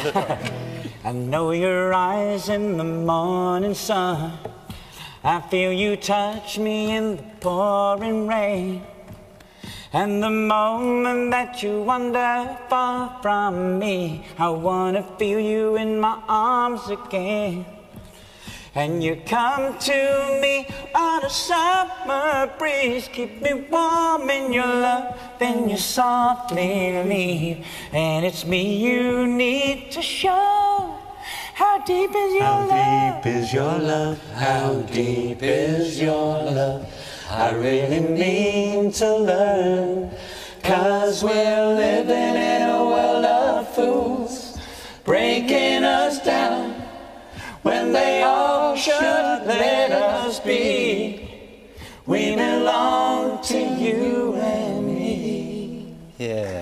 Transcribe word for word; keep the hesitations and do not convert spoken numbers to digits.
I know your eyes in the morning sun. I feel you touch me in the pouring rain. And the moment that you wander far from me, I wanna feel you in my arms again. And you come to me on a summer breeze, keep me warm in your love, then you softly leave. And it's me you need to show. How deep is your How love? How deep is your love? How deep is your love? I really mean to learn, 'cause we're living in a world of fools, breaking us down when they all should let us be. We belong to you and me. Yeah.